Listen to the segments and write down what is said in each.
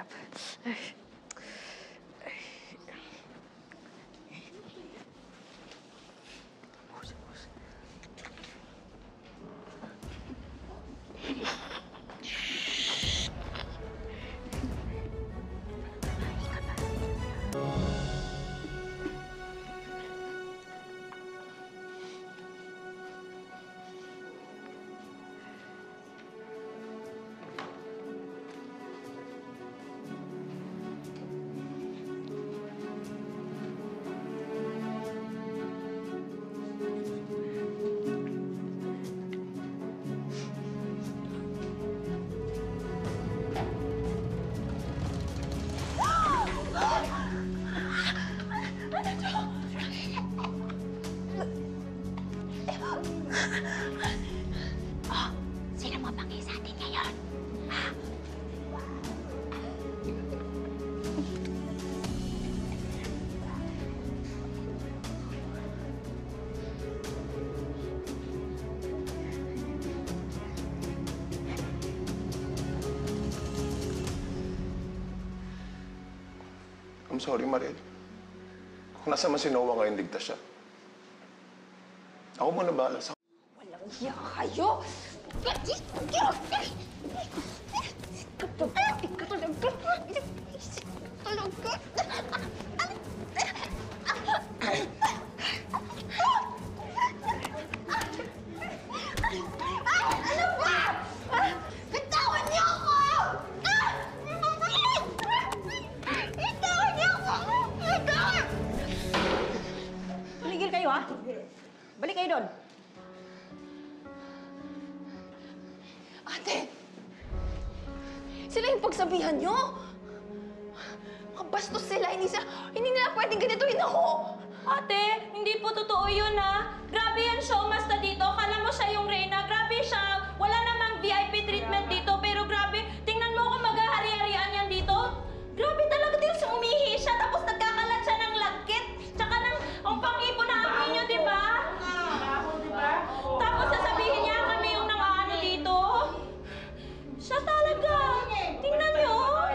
hirap. Ay. Oh, sino mo banggi sa atin ngayon? Ha? I'm sorry, Mariel. Kung nasa man si Noah ngayon, ligtas siya. Ako muna bahala sa... Walang hiya kayo! Ano ba? Bitawan niyo ako! Bitawan niyo ako! Bitawan! Tumigil kayo, ha? Balik kayo doon. Ate! Sila yung pagsabihan niyo? Mga bastos sila, hindi nila pwedeng ganituin ako! Ate, hindi po totoo yun, ha? Grabe yan siya, umasta dito. Kala mo siya yung Reyna. Grabe siya. Wala namang VIP treatment dito. Pero grabe, tingnan mo kung maghahari-harian yan dito. Grabe talaga din, umihi siya. Tapos nagkakalat siya ng lagkit. Tsaka ng ang pangipo na amoy niyo, di ba? Tapos sasabihin niya kami yung nang-ano dito. Siya talaga. Tingnan niyo.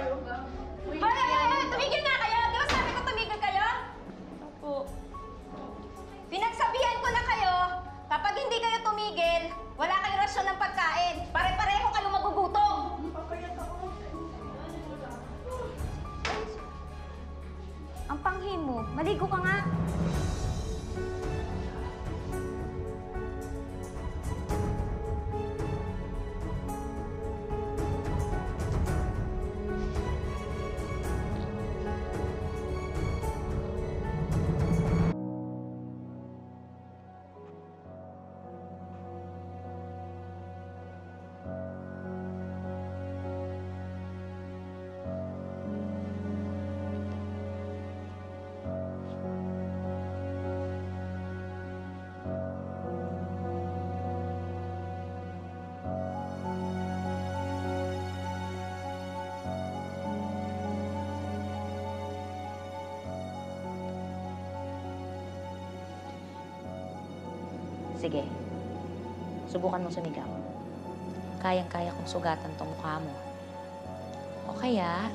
Ay! Tumigil nga kayo! Di ba sabi ko tumigil kayo? Opo. Pinagsabihan ko na kayo, kapag hindi kayo tumigil, wala kayong rasyon ng pagkain. Pare-pareho kayo magugutom. Ang panghi mo, maligo ka nga. Sige, subukan mo sumigaw. Kayang-kaya kong sugatan tong mukha mo. O kaya,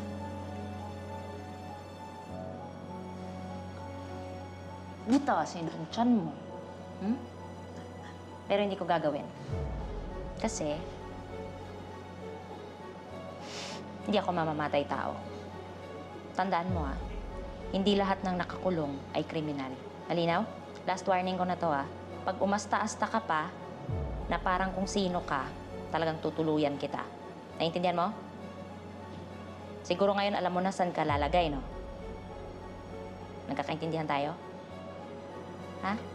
butasin tong tiyan mo. Hmm? Pero hindi ko gagawin. Kasi, hindi ako mamamatay tao. Tandaan mo, hindi lahat ng nakakulong ay kriminal. Malinaw? Last warning ko na to, Pag umasta-asta ka pa, na parang kung sino ka, talagang tutuluyan kita. Naintindihan mo? Siguro ngayon alam mo na saan ka lalagay, no? Nagkakaintindihan tayo? Ha?